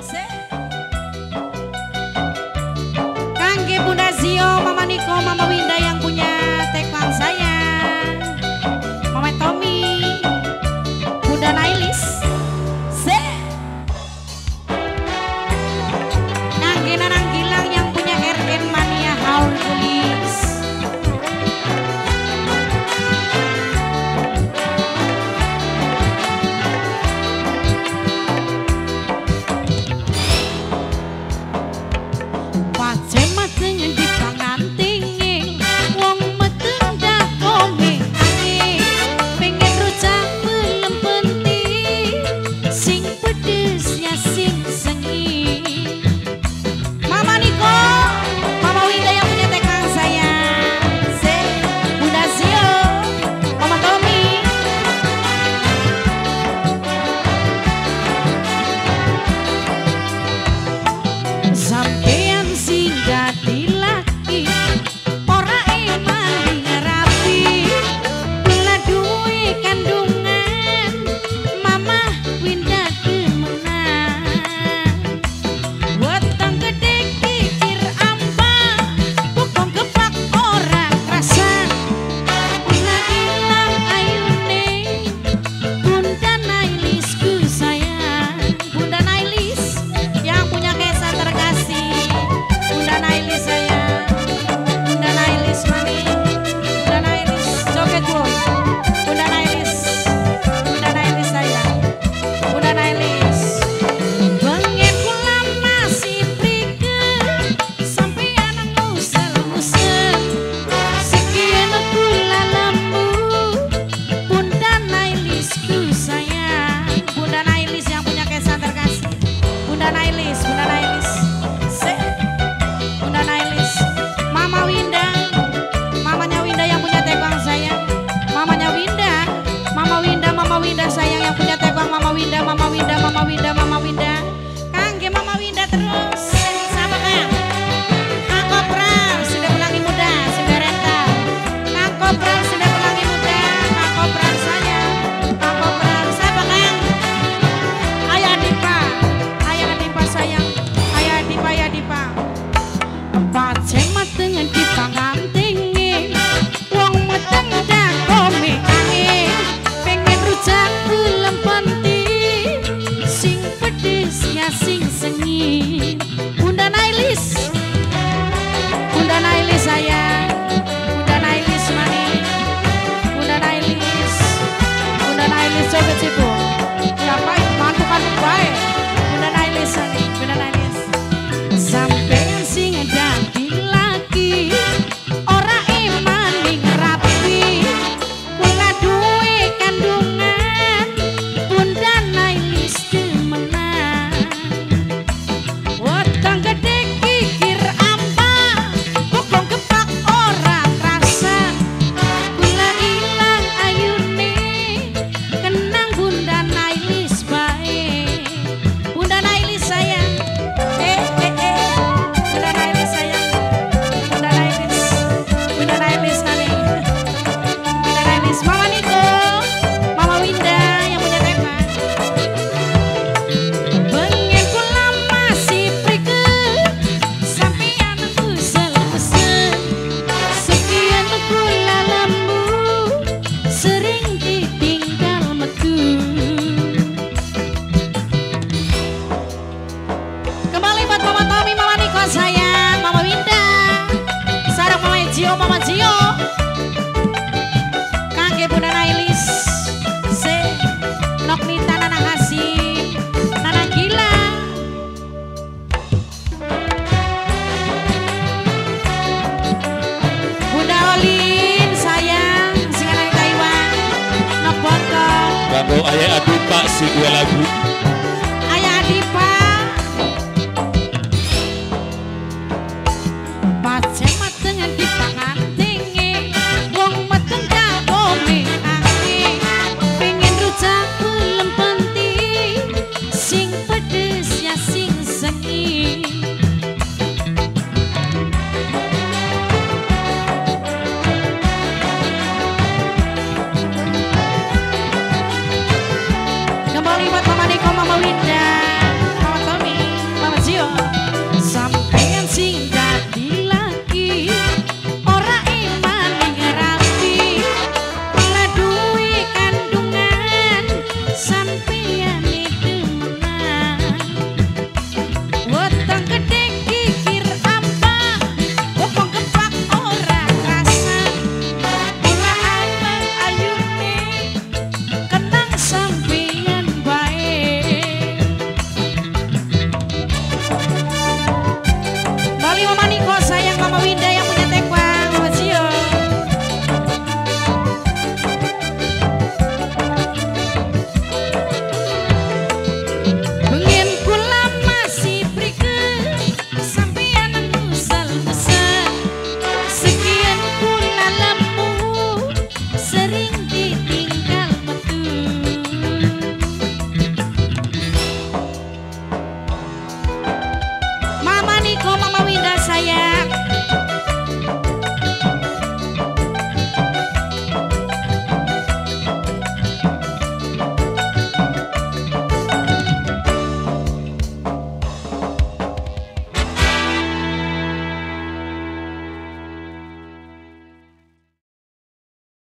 Kangge Bunda Zio, Mama Niko, Mama Winda yang punya tekwan saya, Mama Tommy, Bunda Nailis. Kangge Nanang Gilang yang punya RN Mania Haul Tulis. Mama Winda, Kangge Mama Winda terus. Sama Kang Kopral sudah pelangi muda, sudah rental. Kang Kopral sudah pelangi muda, Kang Kopral saya, Kang Kopral siapa Kang? Ayah Dipa sayang, Ayah Dipa. Empat cemat dengan Dipa gantingin, wong meteng dah kome angin, pengen rujak belum penting, sing pedes ya sing sengit. Bunda Nailis sayang, Bunda Nailis mani, Bunda Nailis coba cipu, siapa mantu baik, Bunda Nailis mani, Bunda Nailis. Sampai sing dadi lagi, ora iman ning rapi, kula duwe kandungan, Bunda Nailis demenan. Weteng gede kikir apa, bokong gepak ora krasa, kula ilang ayune, kenang Bunda Nailis bae. Bunda Nailis sayang, Bunda Nailis sayang, Bunda Nailis kali, Bunda Nailis, Mama Niko, Mama Winda yang punya tema. Pengen kula masih prike, sampeyan kusel-kusel, sekian kula lembu, sering ditinggal metu. Kembali buat Mama Tommy, Mama Niko sayang, Mama Winda, sarang Mama Gio, Kangge Bunda Nailis, Noknita Nana Hasim, Nana Gila. Bunda Olin sayang, singan Taiwan, Nok Botol. Kanggo ayah adu Pak si dua lagu.